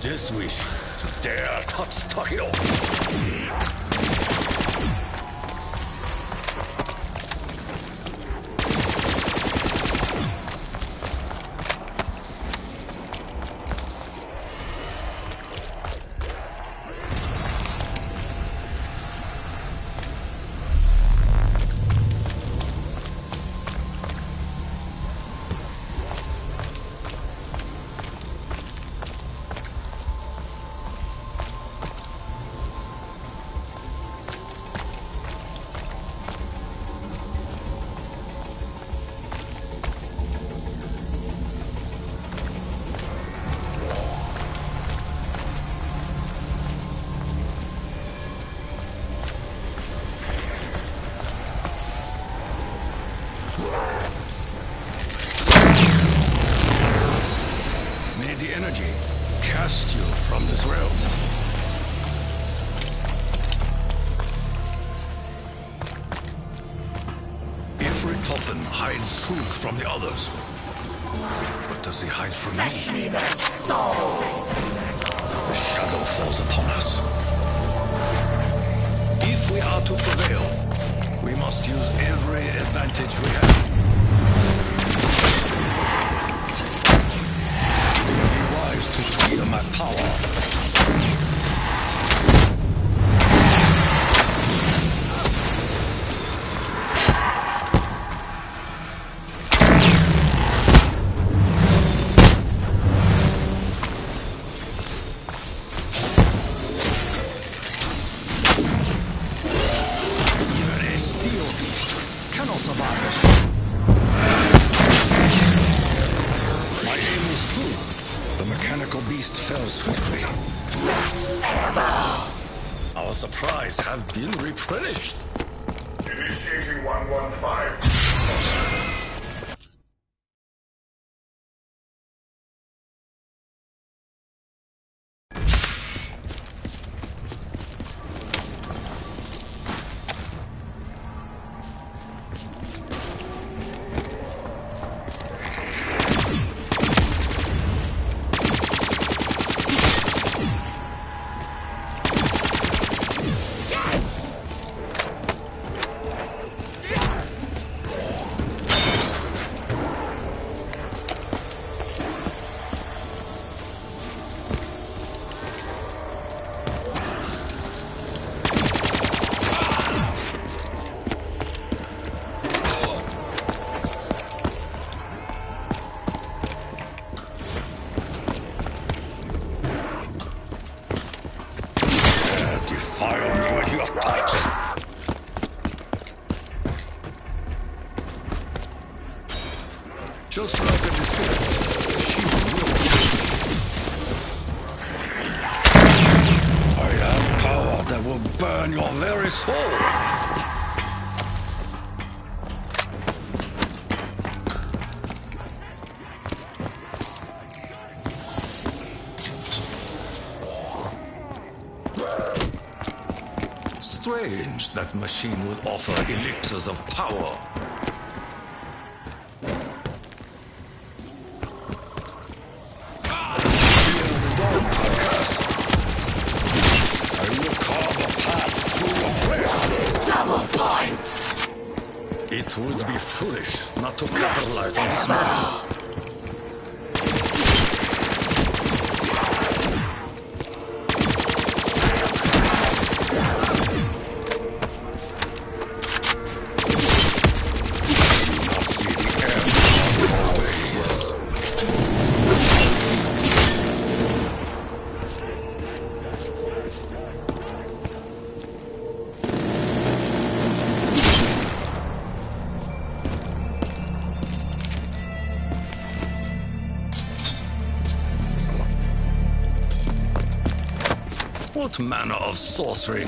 this wish to dare touch Takeo? May the energy cast you from this realm. Ifrit hides truth from the others. What does he hide from me? Fetch me the soul! The shadow falls upon us. If we are to prevail, we must use every advantage we have. It would be wise to feel my power. Beast fell swiftly. Our supplies have been replenished. Initiating 115. Defile me with your touch. Just like a spirit, she will. I have power that will burn your very soul. Strange that machine would offer elixirs of power. I will carve a path through your flesh. Double points! It would be foolish not to capitalize on this moment. What manner of sorcery?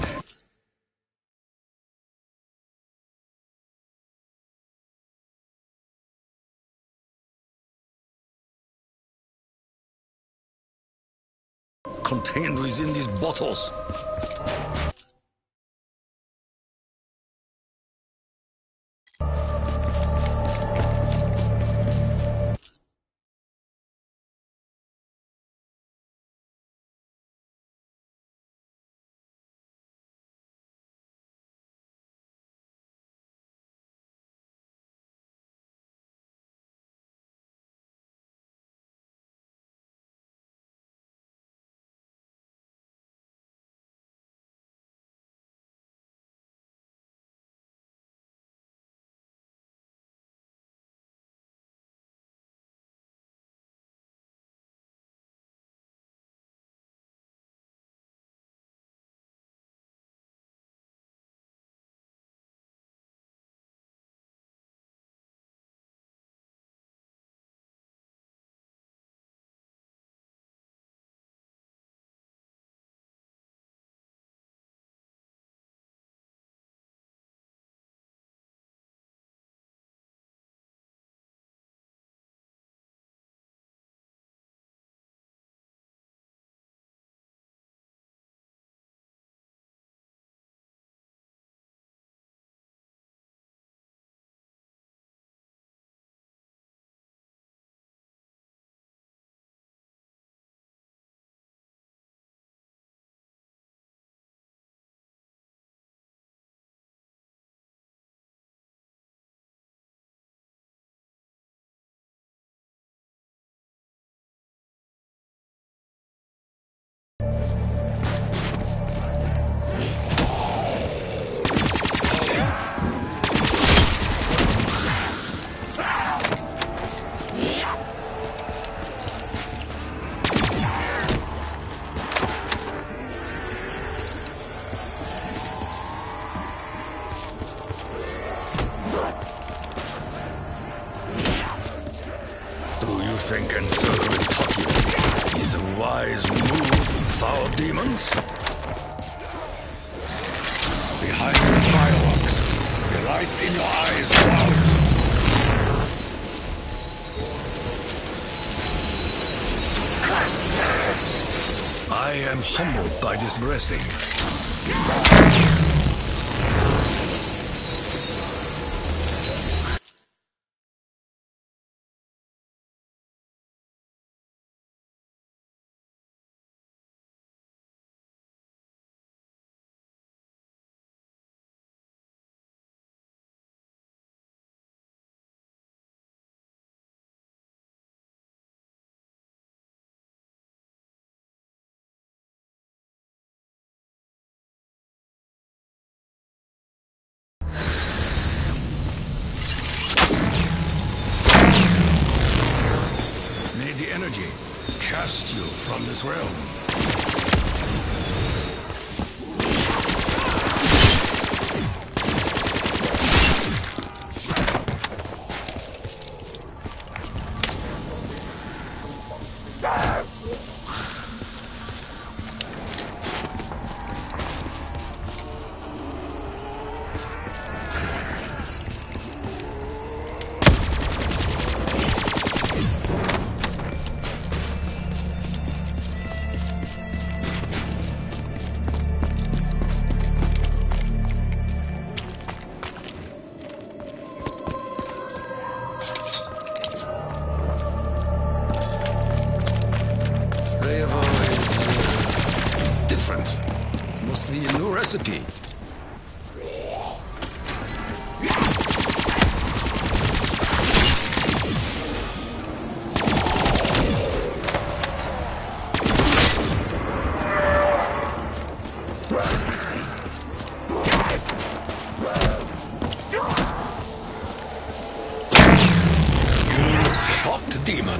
Contained within these bottles. think Encirclement taught you is a wise move, foul demons? Behind the fireworks, the lights in your eyes are out. I am humbled by this blessing. May the energy cast you from this realm. Flavor is different. Must be a new recipe. You shocked demon.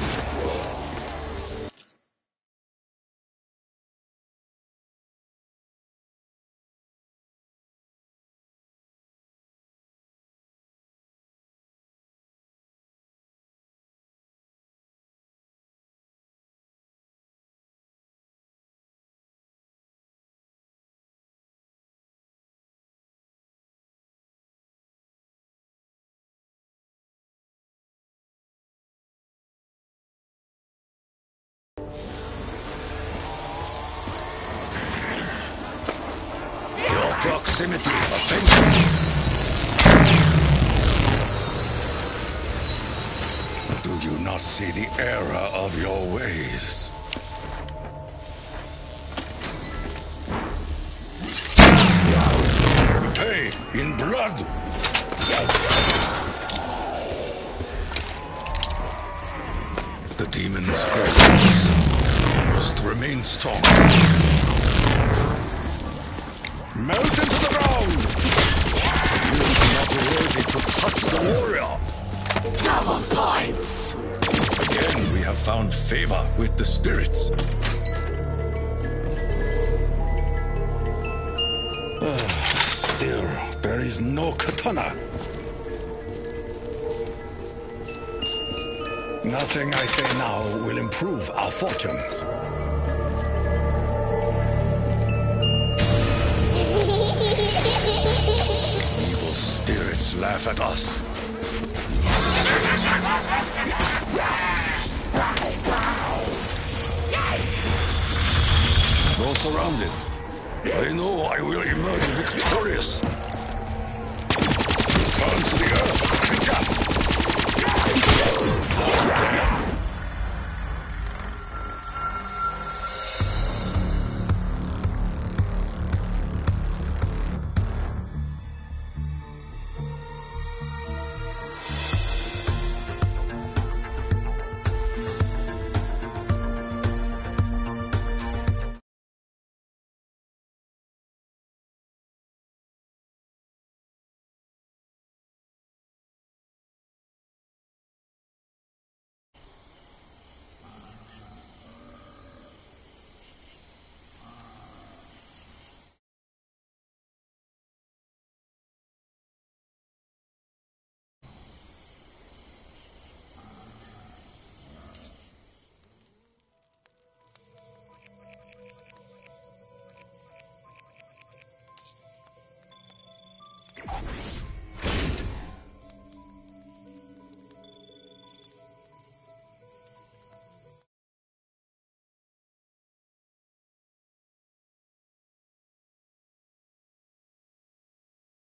Proximity offensive. Do you not see the error of your ways? Pay in blood. The demon's presence must remain strong. Melt into the ground! You are not worthy to touch the warrior! Double points! Again, we have found favor with the spirits. Still, there is no katana. Nothing I say now will improve our fortunes. Evil spirits laugh at us. Though surrounded, I know I will emerge victorious. Return to the earth, creature!